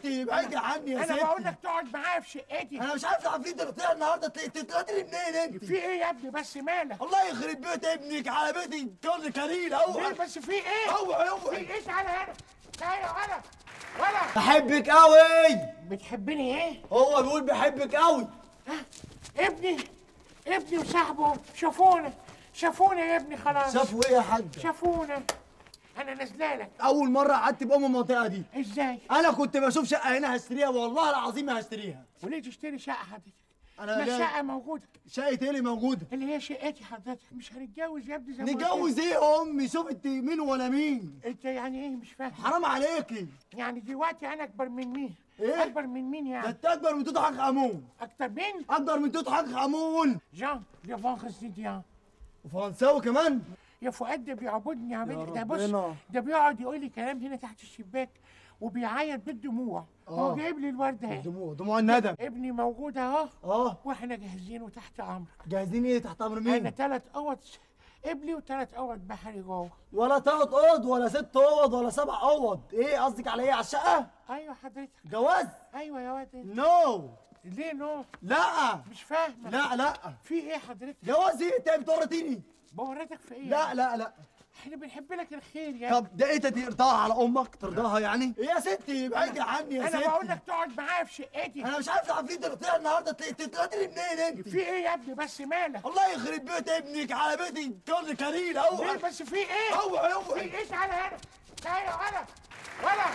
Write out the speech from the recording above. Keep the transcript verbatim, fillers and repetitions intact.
ستي ابعدي عني يا ستي. انا بقول لك تقعد معايا في شقتي. انا مش عارف العفريت اللي طلع النهارده طلعت لي منين انت؟ في ايه يا ابني بس مالك؟ الله يخرب بيت ابنك على بيتي كل كريل اوعى. ليه بس في ايه؟ اوعى اوعى. في ايه؟ تعالى هنا تعالى ولا ولا بحبك قوي. بتحبني ايه؟ هو بيقول بحبك قوي. ابني ابني وصاحبه شافونا شافونا يا ابني خلاص. شافوا ايه يا حاج؟ شافونا. انا نازله لك. اول مره قعدت بام المنطقه دي. ازاي؟ انا كنت بشوف شقه هنا هشتريها والله العظيم هشتريها. وليه تشتري شقه حضرتك؟ انا ما لا- الشقه موجوده. شقه ايه اللي موجوده؟ اللي هي شقتي حضرتك. مش هنتجوز يا ابني زي ما قلت لك. نتجوز ايه يا امي؟ شوف انت مين ولا مين؟ انت يعني ايه مش فاهم؟ حرام عليكي. يعني دلوقتي انا اكبر من مين؟ إيه؟ اكبر من مين ده يعني؟ انت اكبر من توت عنخ امون. اكتر مين؟ اكبر من توت عنخ امون. جان يا فانخس ديان. وفرنساوي كمان. يا فؤاد ده بيعبدني يا بنت. ده بص ربنا. ده بيقعد يقول لي كلام هنا تحت الشباك وبيعيط بالدموع. هو آه. جايب لي الورده اهي. دموع دموع الندم. ابني موجود اهو. اه واحنا جاهزين وتحت امرك. جاهزين ايه تحت امر انا مين؟ ثلاث اوض قبلي وثلاث اوض بحري جوه. ولا تلات اوض ولا ست اوض ولا سبع اوض. ايه قصدك على ايه؟ على الشقه؟ ايوه حضرتك. جواز؟ ايوه يا واد. نو. ليه نو؟ لا مش فاهمه. لا لا. في ايه حضرتك؟ جواز ايه؟ انت بتورطيني. بورتك في ايه؟ لا لا لا. احنا بنحب لك الخير يا طب ده ايه ترضاها على امك؟ ترضاها يعني؟ ايه يا ستي ابعدي عني يا ستي. انا بقول لك تقعد معايا في شقتي. انا مش عارف العفريت اللي طلع النهارده طلعت لي منين انت؟ في ايه يا ابني بس مالك؟ الله يخرب بيت ابنك على بيتي كل كريل اوعى. ليه بس في ايه؟ اوعى في اوعى. ايه؟ تعالى هنا تعالى ولا ولا